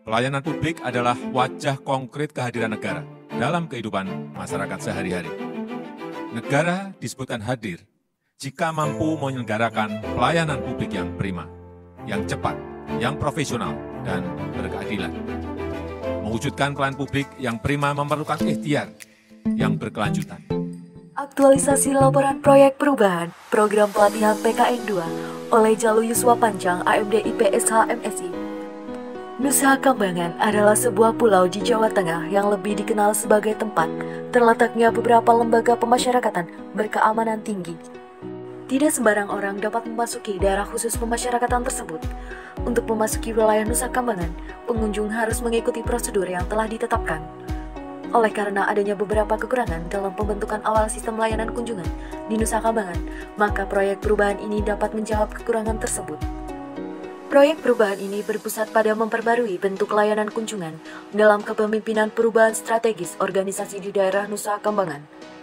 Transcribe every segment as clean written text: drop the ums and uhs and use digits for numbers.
Pelayanan publik adalah wajah konkret kehadiran negara dalam kehidupan masyarakat sehari-hari. Negara disebutkan hadir jika mampu menyelenggarakan pelayanan publik yang prima, yang cepat, yang profesional, dan berkeadilan. Mewujudkan pelayanan publik yang prima memerlukan ikhtiar yang berkelanjutan. Aktualisasi laporan proyek perubahan program pelatihan PKN 2 oleh Jalu Yuswa Panjang AMD IPSH MSI. Nusa Kambangan adalah sebuah pulau di Jawa Tengah yang lebih dikenal sebagai tempat terletaknya beberapa lembaga pemasyarakatan berkeamanan tinggi. Tidak sembarang orang dapat memasuki daerah khusus pemasyarakatan tersebut. Untuk memasuki wilayah Nusa Kambangan, pengunjung harus mengikuti prosedur yang telah ditetapkan. Oleh karena adanya beberapa kekurangan dalam pembentukan awal sistem layanan kunjungan di Nusa Kambangan, maka proyek perubahan ini dapat menjawab kekurangan tersebut. Proyek perubahan ini berpusat pada memperbarui bentuk layanan kunjungan dalam kepemimpinan perubahan strategis organisasi di daerah Nusa Kambangan,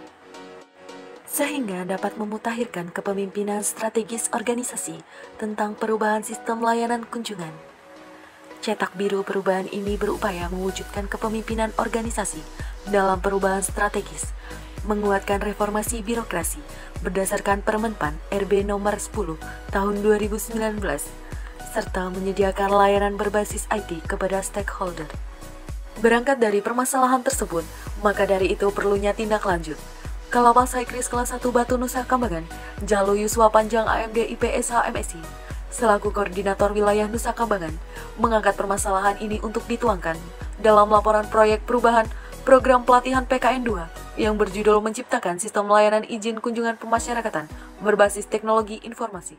sehingga dapat memutakhirkan kepemimpinan strategis organisasi tentang perubahan sistem layanan kunjungan. Cetak biru perubahan ini berupaya mewujudkan kepemimpinan organisasi dalam perubahan strategis, menguatkan reformasi birokrasi berdasarkan Permenpan RB nomor 10 tahun 2019, serta menyediakan layanan berbasis IT kepada stakeholder. Berangkat dari permasalahan tersebut, maka dari itu perlunya tindak lanjut. Kalapal Saikris kelas 1 Batu Nusa Kambangan, Jalu Yuswa Panjang AMD IPSH MSI, selaku koordinator wilayah Nusa Kambangan, mengangkat permasalahan ini untuk dituangkan dalam laporan proyek perubahan program pelatihan PKN 2 yang berjudul menciptakan sistem layanan izin kunjungan pemasyarakatan berbasis teknologi informasi.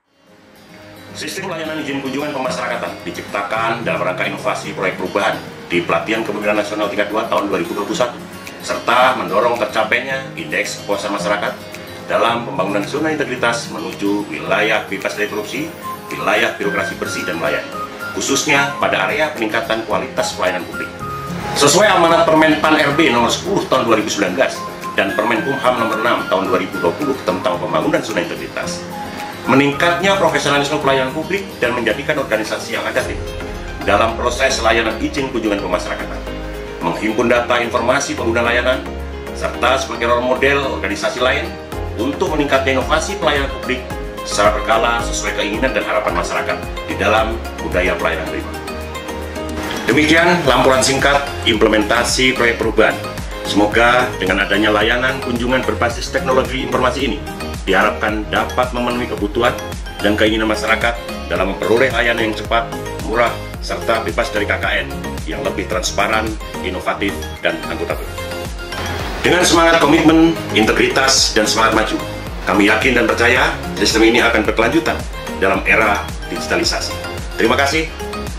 Sistem layanan izin kunjungan pemasyarakatan diciptakan dalam rangka inovasi proyek perubahan di Pelatihan Kepemimpinan Nasional tingkat 2 tahun 2021, serta mendorong tercapainya indeks kepuasan masyarakat dalam pembangunan zona integritas menuju wilayah bebas dari korupsi, wilayah birokrasi bersih dan melayani, khususnya pada area peningkatan kualitas pelayanan publik. Sesuai amanat Permenpan RB nomor 10 tahun 2019 dan Permenkumham nomor 6 tahun 2020 tentang pembangunan zona integritas, meningkatnya profesionalisme pelayanan publik dan menjadikan organisasi yang adaptif dalam proses layanan izin kunjungan pemasyarakatan, menghimpun data informasi pengguna layanan, serta sebagai role model organisasi lain untuk meningkatkan inovasi pelayanan publik secara berkala sesuai keinginan dan harapan masyarakat di dalam budaya pelayanan prima. Demikian laporan singkat implementasi proyek perubahan. Semoga dengan adanya layanan kunjungan berbasis teknologi informasi ini diharapkan dapat memenuhi kebutuhan dan keinginan masyarakat dalam memperoleh layanan yang cepat, murah, serta bebas dari KKN yang lebih transparan, inovatif, dan akuntabel. Dengan semangat komitmen, integritas, dan semangat maju, kami yakin dan percaya sistem ini akan berkelanjutan dalam era digitalisasi. Terima kasih.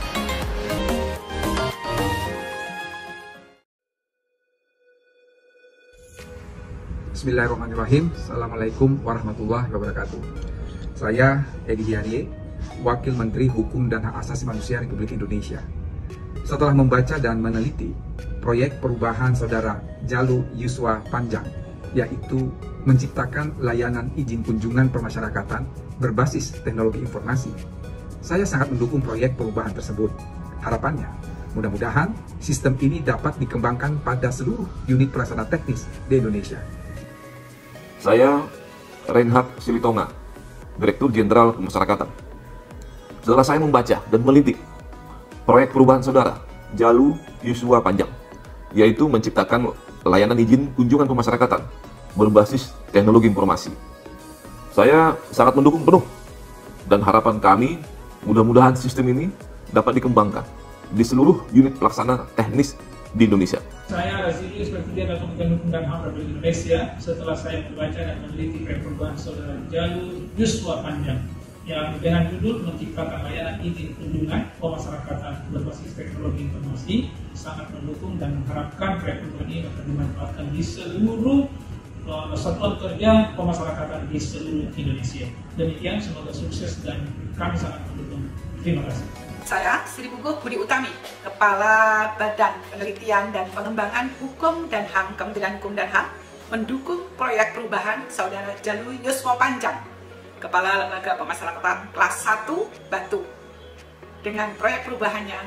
Bismillahirrahmanirrahim. Assalamualaikum warahmatullahi wabarakatuh. Saya Edi Hiarie, Wakil Menteri Hukum dan Hak Asasi Manusia Republik Indonesia. Setelah membaca dan meneliti proyek perubahan Saudara Jalu Yuswa Panjang, yaitu menciptakan layanan izin kunjungan pemasyarakatan berbasis teknologi informasi, saya sangat mendukung proyek perubahan tersebut. Harapannya, mudah-mudahan sistem ini dapat dikembangkan pada seluruh unit pelaksana teknis di Indonesia. Saya Reinhard Silitonga, Direktur Jenderal Pemasyarakatan. Setelah saya membaca dan meneliti proyek perubahan Saudara Jalu Yuswa Panjang, yaitu menciptakan layanan izin kunjungan pemasyarakatan berbasis teknologi informasi, saya sangat mendukung penuh, dan harapan kami mudah-mudahan sistem ini dapat dikembangkan di seluruh unit pelaksana teknis di Indonesia. Saya Razili sebagai Ketua Kementerian Hukum dan HAM Republik Indonesia, setelah saya membaca dan meneliti proyek perubahan Saudara Jalu Yuswa Panjang yang dengan judul menciptakan layanan izin kunjungan pemasyarakatan berbasis teknologi informasi, sangat mendukung dan mengharapkan proyek perubahan ini akan dimanfaatkan di seluruh satuan kerja pemasyarakatan di seluruh Indonesia. Demikian, semoga sukses dan kami sangat mendukung. Terima kasih. Saya Sri Puguh Budi Utami, Kepala Badan Penelitian dan Pengembangan Hukum dan HAM Kementerian Hukum dan HAM, mendukung proyek perubahan Saudara Jalu Yuswa Panjang, Kepala Lembaga Pemasyarakatan kelas 1 Batu. Dengan proyek perubahannya,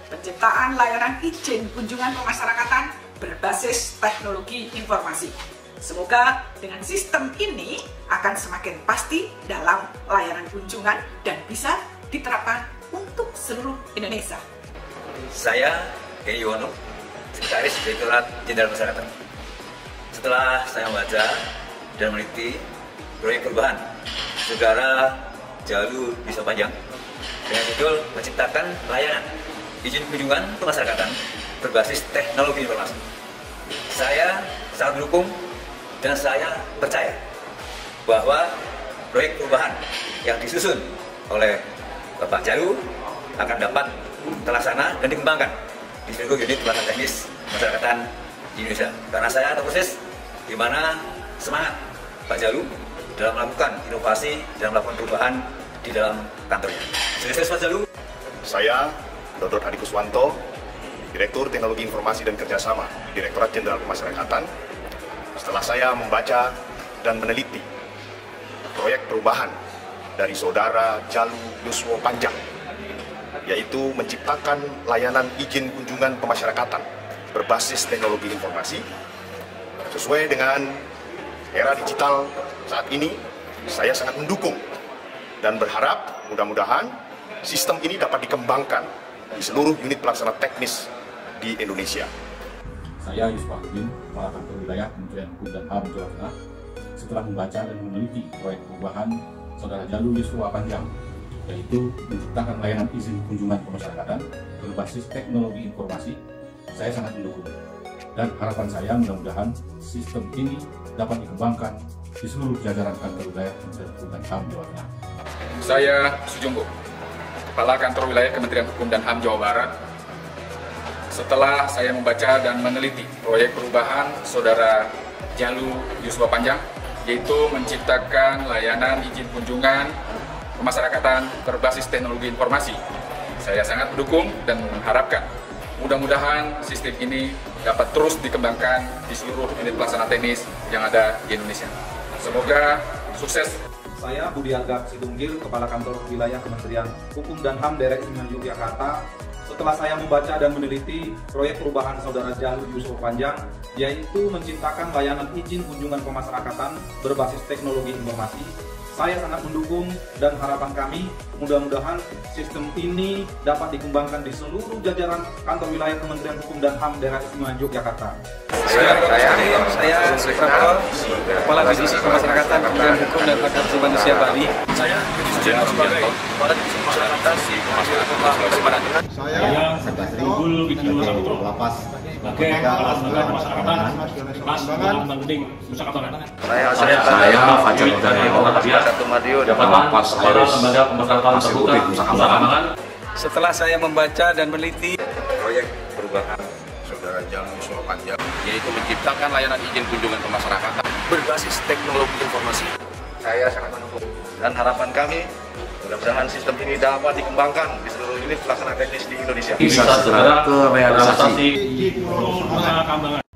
penciptaan layanan izin kunjungan pemasyarakatan berbasis teknologi informasi. Semoga dengan sistem ini akan semakin pasti dalam layanan kunjungan dan bisa diterapkan untuk seluruh Indonesia. Saya Heri Yuwono, Sekretaris Direktorat Jenderal Pemasyarakatan. Setelah saya membaca dan meneliti proyek perubahan Saudara Jalu Yuswa Panjang dengan judul menciptakan layanan izin kunjungan pemasyarakatan berbasis teknologi informasi, saya sangat mendukung dan saya percaya bahwa proyek perubahan yang disusun oleh Bapak Jalu akan dapat terlaksana dan dikembangkan di seluruh unit pelaksanaan teknis pemasyarakatan di Indonesia. Karena saya tahu persis di mana semangat Pak Jalu dalam melakukan inovasi dan melakukan perubahan di dalam kantornya. Sukses Pak Jalu. Saya Dr. Hadi Kuswanto, Direktur Teknologi Informasi dan Kerjasama Direktorat Jenderal Pemasyarakatan. Setelah saya membaca dan meneliti proyek perubahan dari Saudara Jalu Yuswa Panjang, yaitu menciptakan layanan izin kunjungan pemasyarakatan berbasis teknologi informasi, sesuai dengan era digital saat ini, saya sangat mendukung dan berharap mudah-mudahan sistem ini dapat dikembangkan di seluruh unit pelaksana teknis di Indonesia. Saya Yusuf Ahdin, Kepala Kantor Wilayah Kementerian Hukum dan HAM Jawa Tengah, setelah membaca dan meneliti proyek perubahan Saudara Jalu Yuswa Panjang, yaitu menciptakan layanan izin kunjungan pemasyarakatan berbasis teknologi informasi, saya sangat mendukung. Dan harapan saya mudah-mudahan sistem ini dapat dikembangkan di seluruh jajaran kantor wilayah Kementerian Hukum dan HAM Jawa Tengah. Saya Sujunggo, Kepala Kantor Wilayah Kementerian Hukum dan HAM Jawa Barat. Setelah saya membaca dan meneliti proyek perubahan Saudara Jalu Yuswa Panjang, yaitu menciptakan layanan izin kunjungan pemasyarakatan berbasis teknologi informasi, saya sangat mendukung dan mengharapkan mudah-mudahan sistem ini dapat terus dikembangkan di seluruh unit pelaksana teknis yang ada di Indonesia. Semoga sukses. Saya Budi Arga Situnggil, Kepala Kantor Wilayah Kementerian Hukum dan HAM Daerah Istimewa Yogyakarta. Setelah saya membaca dan meneliti proyek perubahan Saudara Jalu Yuswa Panjang, yaitu menciptakan layanan izin kunjungan pemasyarakatan berbasis teknologi informasi, saya sangat mendukung dan harapan kami mudah-mudahan sistem ini dapat dikembangkan di seluruh jajaran kantor wilayah Kementerian Hukum dan HAM Daerah Istimewa Yogyakarta. Saya Suprapto, Kepala Divisi Pemasyarakatan Kementerian Hukum dan Hak Asasi Manusia Bali. Saya Kepala Divisi Pemasyarakatan Sulawesi Barat. Saya Tunggul Widyu Samudro sebagai Kepala Lembaga Pemasyarakatan Mas Bangding Nusa Kambangan. Saya Fajar Darmawan, Lapas Polres Eksekutif Nusa Kambangan. Setelah saya membaca dan meneliti Proyek perubahan Saudara Jalu Yuswa Panjang, yaitu menciptakan layanan izin kunjungan pemasyarakatan berbasis teknologi informasi, saya sangat mendukung. Dan harapan kami, mudah-mudahan sistem ini dapat dikembangkan di seluruh unit pelaksana teknis di Indonesia. Bisa segera ke realisasi. Nusa Kambangan.